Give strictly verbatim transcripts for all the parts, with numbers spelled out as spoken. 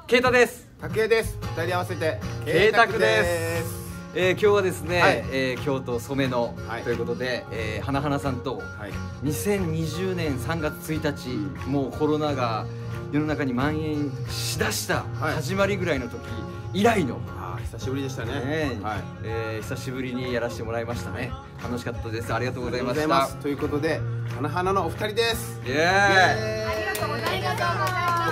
ケイタです。 タクエです。二人合わせてケイタクです。えー、今日はですね、はい、えー、京都染の、はい、ということで、えー、花々さんと、はい、にせんにじゅうねんさんがつついたち、うん、もうコロナが世の中に蔓延しだした始まりぐらいの時以来の、 はい、久しぶりでしたね。 ね、はい、えー、久しぶりにやらせてもらいましたね。楽しかったです。ありがとうございました。 ということで、花々のお二人です。 イエーイ。 ありがとうございました。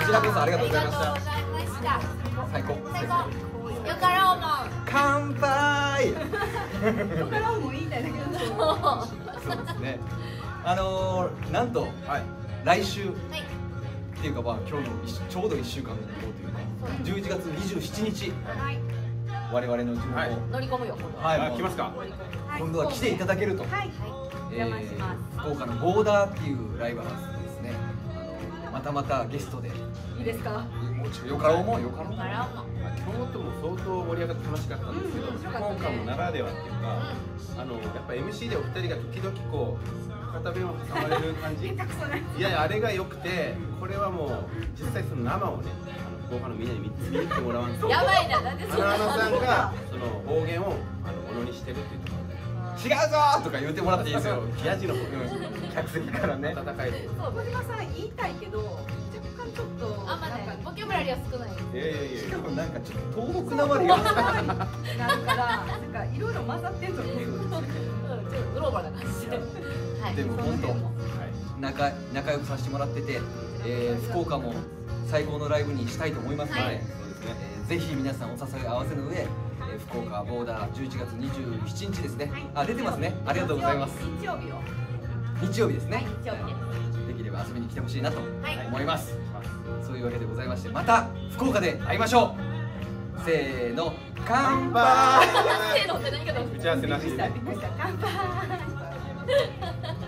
こちらこそありがとうございました。最高。 最高。よかろうもん。 乾杯。 よかろうもん言いたいだけど。 そうですね。あのー、なんと、はい、来週、はい、っていうかまあ今日のちょうどいっしゅうかんの後というか、じゅういちがつにじゅうしちにち、はい、我々の地元、はい、 乗り込むよ。 はい、 来ますか。 今度は来ていただけると。はい、 えー、 福岡のボーダーっていうライブハウスですね。あのまたまたゲストで。 いいですか。 もちろんよかろうもよかろうも。 京都も相当盛り上がって楽しかったんですけど、福岡もならではっていうか、あのやっぱ エムシー でお二人が時々こう片弁を挟まれる感じ。いやいやあれが良くて、これはもう実際その生をね、あの福岡のみんなに見てもらわんと。 やばいな、なんでそんな。 花々さんがその方言をあのものにしてるっていうところ。 違うぞーとか言ってもらっていいですよ。 ヤジの方、 客席からね。 温かいところ。小島さん言いたいけど、若干ちょっとあんまね、ボキャブラリーは少ない。 いやいやいや。 しかもなんかちょっと東北なまりがなるから、なんかいろいろ混ざってると思う。ちょっとグローバルな感じで。 はい。でも本当仲仲良くさせてもらってて、えー、福岡も最高のライブにしたいと思いますので、はい、そうですね。えー、ぜひ皆さんお誘い合わせの上。福岡ボーダーじゅういちがつにじゅうしちにちですね。あ、出てますね。ありがとうございます。 日曜日を。 日曜日ですね。 日曜日です。 できれば遊びに来てほしいなと思います。そういうわけでございまして、また福岡で会いましょう。せーの、乾杯。 せーのって何かと。 打ち合わせなしでね。 乾杯。